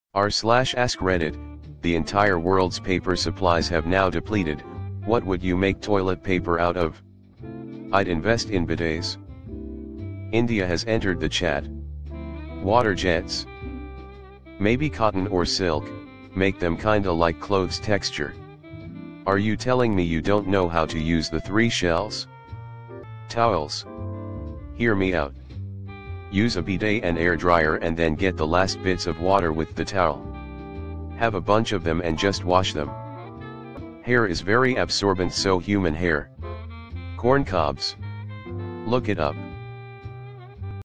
r/AskReddit, the entire world's paper supplies have now depleted. What would you make toilet paper out of? I'd invest in bidets. India has entered the chat. Water jets. Maybe cotton or silk, make them kinda like clothes texture. Are you telling me you don't know how to use the 3 shells? Towels. Hear me out. Use a bidet and air dryer and then get the last bits of water with the towel. Have a bunch of them and just wash them. Hair is very absorbent, so human hair. Corn cobs. Look it up.